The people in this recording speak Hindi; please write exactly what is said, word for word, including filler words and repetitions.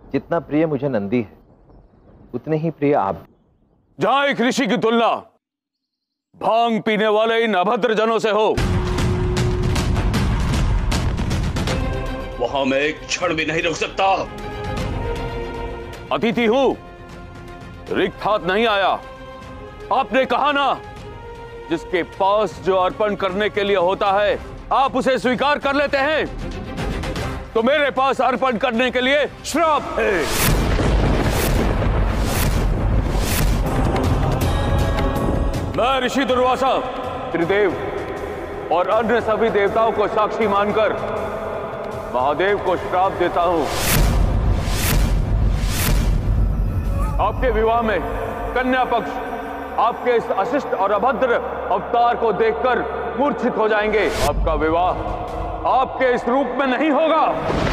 जितना प्रिय मुझे नंदी है उतने ही प्रिय आप। जहां एक ऋषि की तुलना भांग पीने वाले इन अभद्र जनों से हो, वहां मैं एक क्षण भी नहीं रुक सकता। अतिथि हूं, रिक्त हाथ नहीं आया। आपने कहा ना, जिसके पास जो अर्पण करने के लिए होता है आप उसे स्वीकार कर लेते हैं, तो मेरे पास अर्पण करने के लिए श्राप है। मैं ऋषि दुर्वासा त्रिदेव और अन्य सभी देवताओं को साक्षी मानकर महादेव को श्राप देता हूं। आपके विवाह में कन्या पक्ष आपके इस अशिष्ट और अभद्र अवतार को देखकर मूर्छित हो जाएंगे। आपका विवाह आपके इस रूप में नहीं होगा।